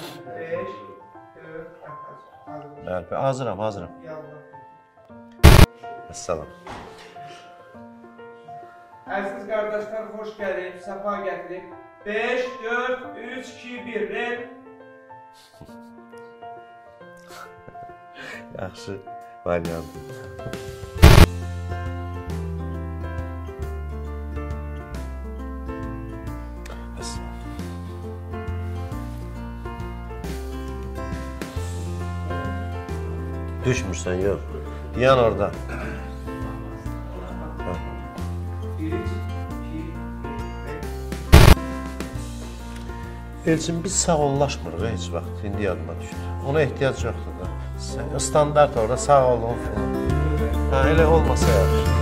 5, 4, Bəli, hazıram. Yallah. Əssalam. Əziz qardaşlar, xoş gəlib, səfa gətirib. 5, 4, 3, 2, 1, red. Yaxşı variant. Düşmürsən, yox. Yan orada. 1, 2, 1, 5. Elçin, biz sağollaşmırıq heç vaxt. İndi yadıma düşdü. Ona ehtiyac yoxdur da. Standart orada sağ olun falan. Elə olmasa yaxşı.